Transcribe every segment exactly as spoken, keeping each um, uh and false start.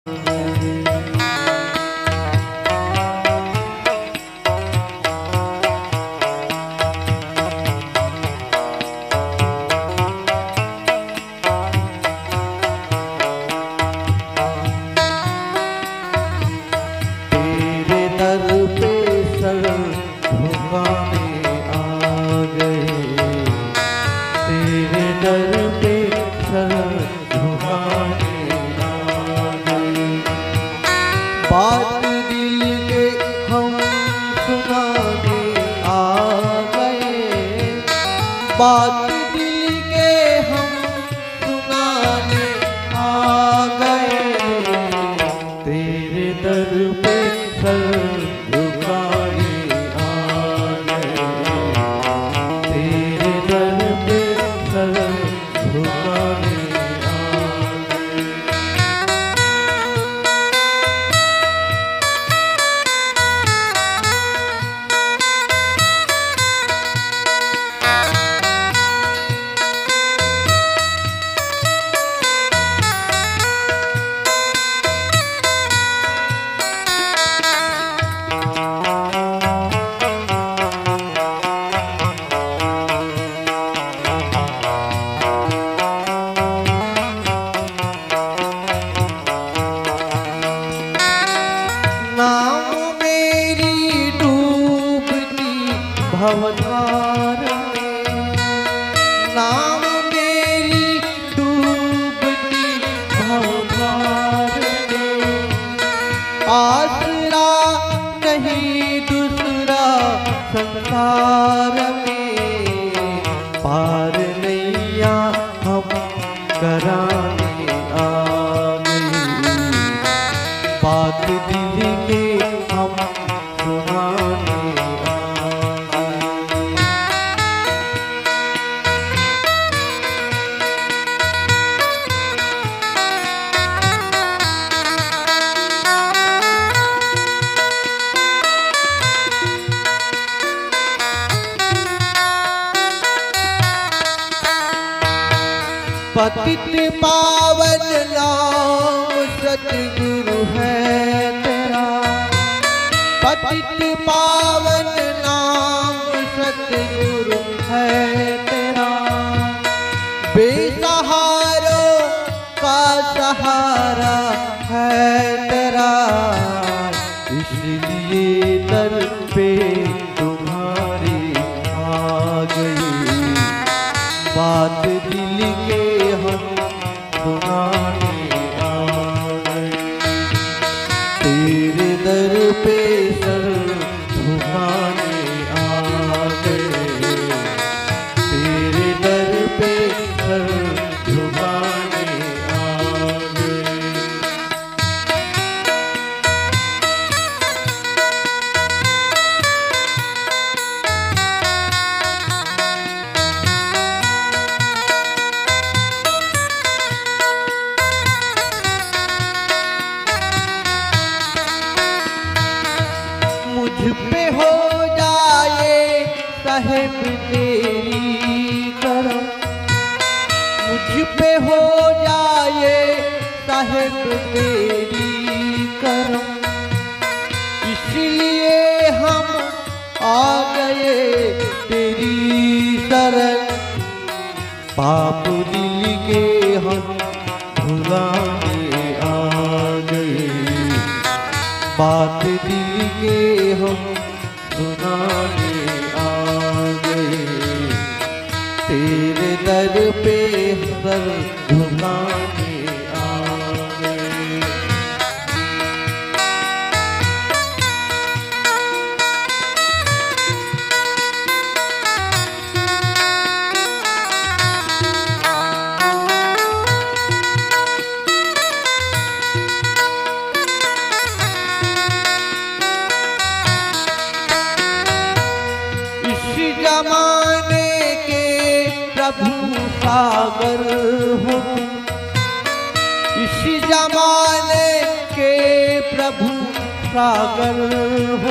बात दिल के हम सुनाने आ गए, बात दिल के हम सुनाने आ गए। तेरे दर पे सर झुकाने आ गए, तेरे दर पे सर झुकाने भवधार में, नाम मेरी डूबती भवधार में। आसरा नहीं दूसरा संसार में, पार नैया हम कराने आ गई। बात दिल के हम सुनाने पतित पावन नाम सतगुरु है तेरा, पतित पावन नाम सतगुरु है तेरा। बेसहारों का सहारा है तेरा, इसलिए दर पे तुम्हारी आ गई। बात दिल के हम सुनाने आ गए, तेरे दर पे सर झुकाने आ गए, तेरे दर पे सर झुकाने आ गए। मुझ पे हो जाए साहिब तेरी करम, मुझ पे हो जाए साहिब तेरी करम। इसलिए हम आ गए तेरी शरण, पाप दिल के हम भुलाने आ गए। बात दिल के हम सुनाने आ गए, तेरे दर पे सर झुकाने आ गए। जमाने के प्रभु सागर हो, इस जमाने के प्रभु सागर हो।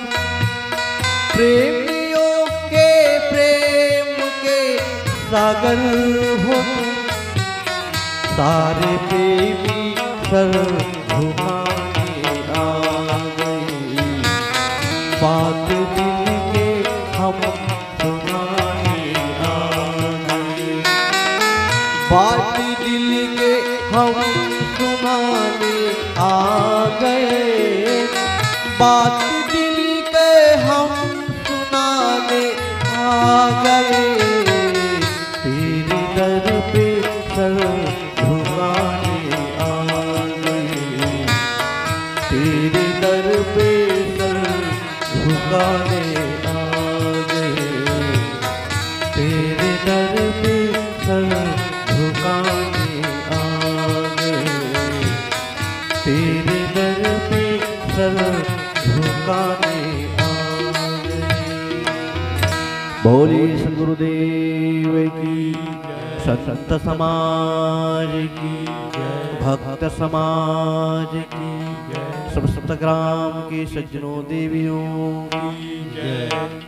प्रेमियों के प्रेम के सागर हो, सारे प्रेमी सर झुकाने आ गए, बात दिल के हम सुनाने आ गए, बात दिल के हम सुनाने आ गए, बात दिल के हम सुनाने आ गए, तेरे दर पे सर झुकाने आ गए, तेरे दर पे सर झुकाने आ गए, तेरे दर पे सर झुकाने आ गए, तेरे दर पे सर झुकाने आ गए। बोले सद्गुरुदेव की, संत समाज की, भक्त समाज की, सब सप्तग्राम के सज्जनों देवियों की जय।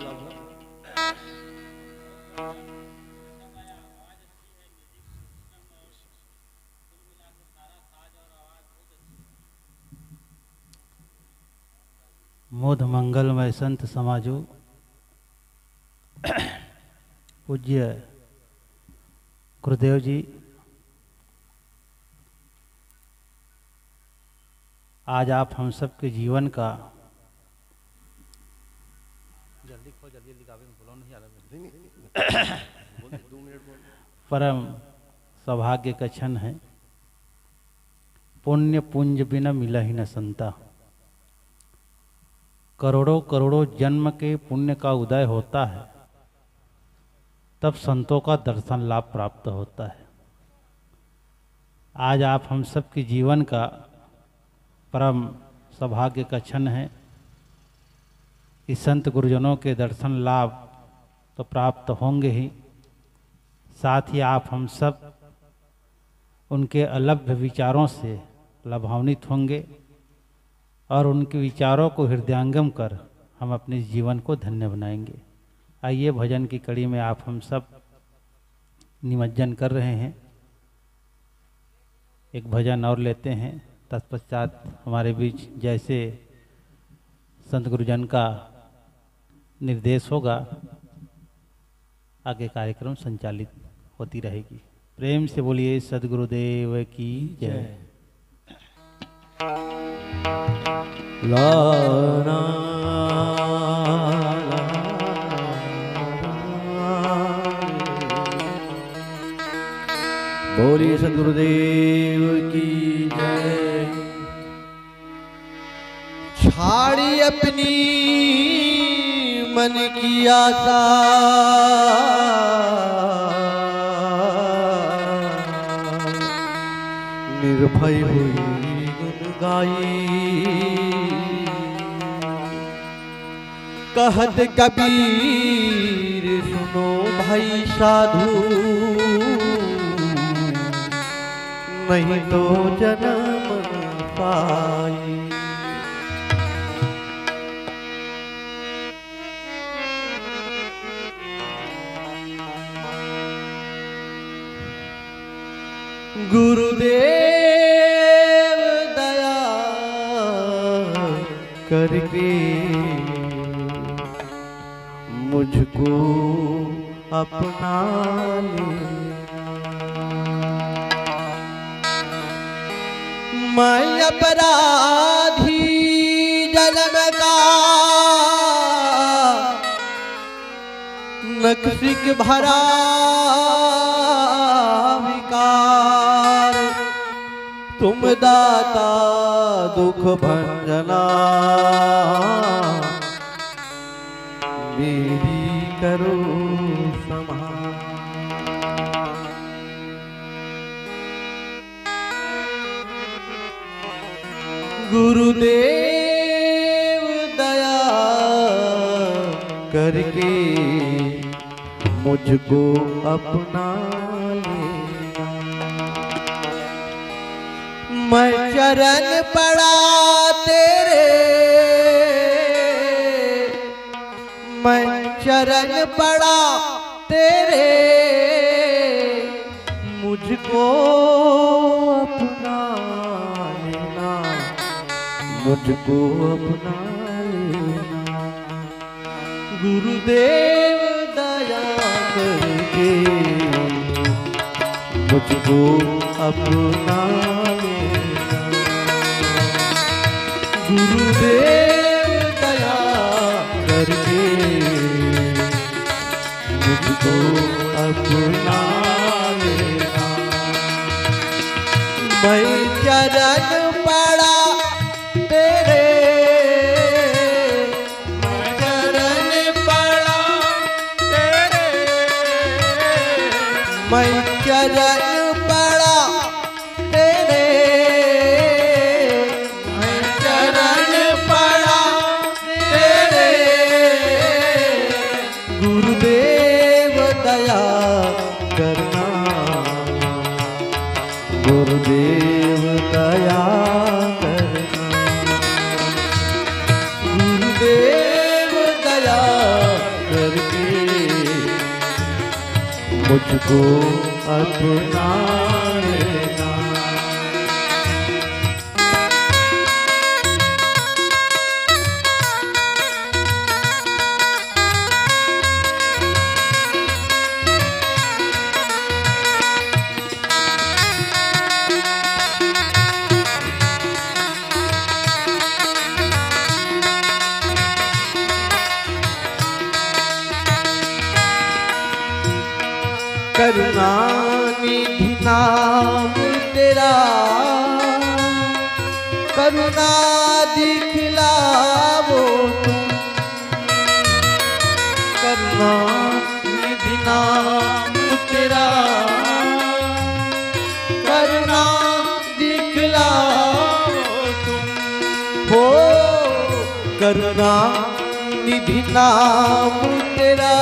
मोद मंगलमय संत समाजो, पूज्य गुरुदेव जी, आज आप हम सब के जीवन का जल्दी खो जल्दी लिखावे में बोलो नहीं परम सौभाग्य का क्षण है। पुण्य पुंज बिना मिला ही न संता, करोड़ों करोड़ों जन्म के पुण्य का उदय होता है, तब संतों का दर्शन लाभ प्राप्त होता है। आज आप हम सब के जीवन का परम सौभाग्य का क्षण है कि संत गुरुजनों के दर्शन लाभ तो प्राप्त होंगे ही, साथ ही आप हम सब उनके अलभ्य विचारों से लाभान्वित होंगे और उनके विचारों को हृदयंगम कर हम अपने जीवन को धन्य बनाएंगे। आइए भजन की कड़ी में आप हम सब निमज्जन कर रहे हैं, एक भजन और लेते हैं, तत्पश्चात हमारे बीच जैसे संत गुरुजन का निर्देश होगा आगे कार्यक्रम संचालित होती रहेगी। प्रेम से बोलिए सद्गुरुदेव की जय। लाना बोलिए सद्गुरुदेव की जय। छाड़ी अपनी मन की आशा, निर्भय हुई गुन गाई, कहत कबीर सुनो भाई साधु, नहीं तो जन्म पाई। गुरुदेव दया करके मुझको अपना ले, मैं अपराधी जन्म का नक्सिक भरा विकार, तुम दाता दुख भंजना मेरी करो संभाल। गुरुदेव दया करके मुझको अपना लेना, मैं चरण पड़ा तेरे, मैं चरण पड़ा तेरे, मुझको अपना लेना। मुझको अपना लेना। गुरुदेव दया करके मुझको अपना लेना। गुरुदेव दया करके मुझको अपना लेना। मैं चरण पड़ा तेरे, मैं चरण पड़ा तेरे, मैं चरण पड़ा तेरे, मैं चरण पड़ा तेरे। गुरुदेव दया करना, गुरुदेव दया करना। गुरुदेव दया करके मुझको अपना लेना। करुणा निधि नाम तेरा, करुणा दिखलावो तुम। करुणा निधि नाम तेरा, करुणा दिखलावो तुम। हो करुणा निधि नाम तेरा,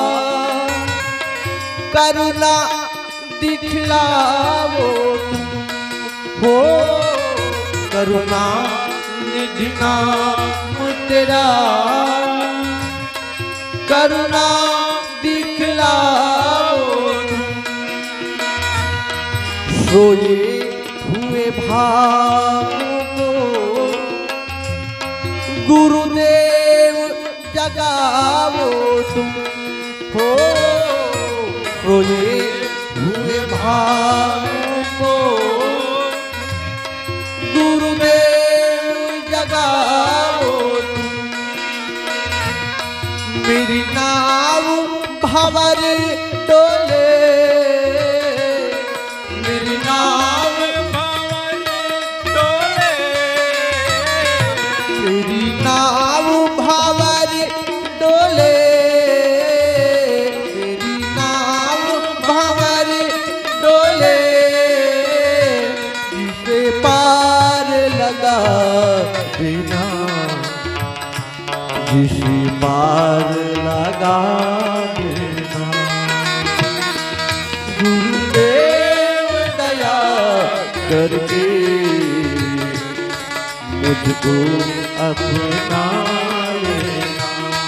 करुणा दिखलावो तुम। हो करुणा निधि नाम तेरा, करुणा दिखलावो तुम। सोए हुए भावों को गुरुदेव जगावो तुम। हो रोए हुए भावों को गुरुदेव जगाओ तुम। मेरी नाव भंवर डोले, मेरी नाव भंवर डोले, मेरी नाव भंवर डोले, बिना जिसे पार लगा देना। गुरुदेव दया करके मुझको अपना लेना।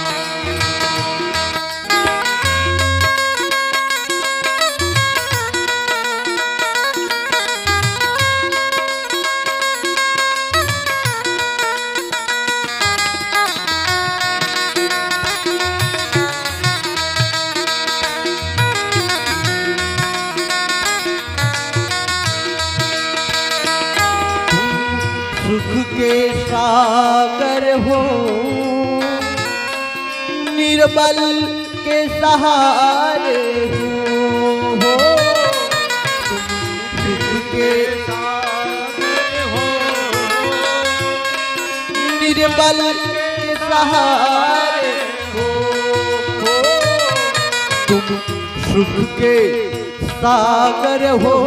सुख के सागर हो, निर्बल के सहारे हो। सुख के सागर हो, निर्बल के सहारे हो। तुम सुख के सागर हो,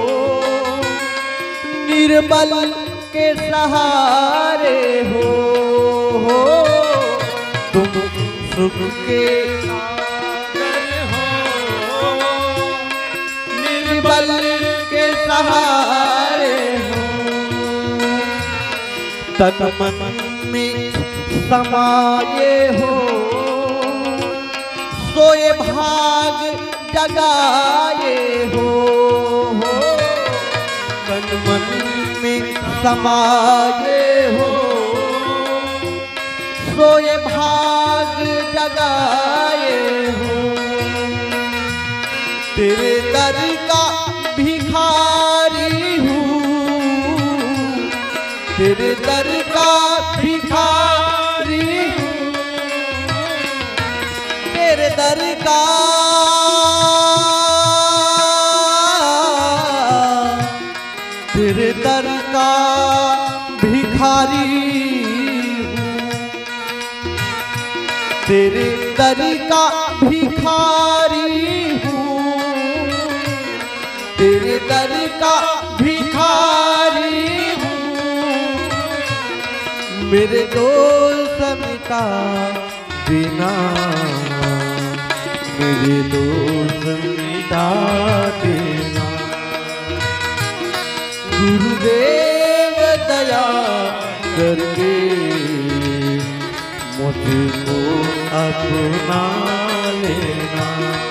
निर्बल के सहारे हो। हो तुम सुख के सागर हो, निर्बल के सहारे हो। तन मन में समाये हो, सोए भाग जगाए हो। तन मन में समाये हो, सोए भाग जगाए हो। तेरे दर का भिखारी हूँ, तेरे दर का भिखारी हूँ, तेरे दर का तेरे दर का भिखारी हूँ, तेरे दर का भिखारी हूँ, तेरे दर का भिखारी हूँ। मेरे दोस्त मिटा देना, मेरे दोस्त मिटा देना। गुरुदेव दया करके मुझको अपना लेना।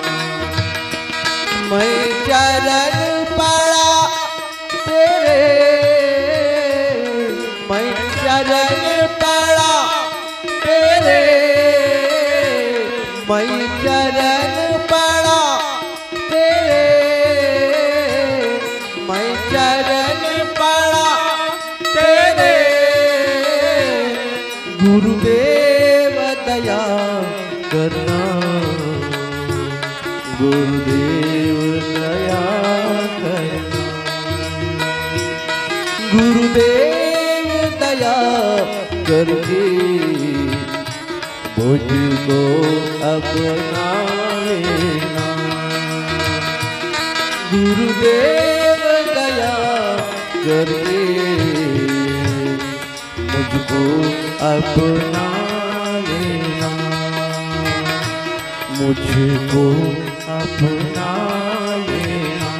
मैं चरण पड़ा तेरे, मैं चरण पड़ा तेरे, मैं चरण पड़ा तेरे, मैं चरण पड़ा तेरे। गुरुदेव दया करना, गुरुदेव दया करना, गुरुदेव दया करके मुझको अपना लेना। गुरुदेव दया करके मुझको अपना लेना, मुझको अपना लेना,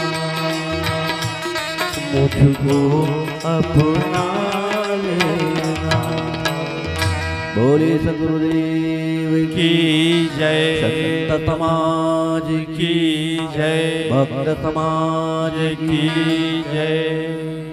मुझको अपना लेना। बोले सद्गुरुदेव की जय, संत समाज की जय, भक्त समाज की जय।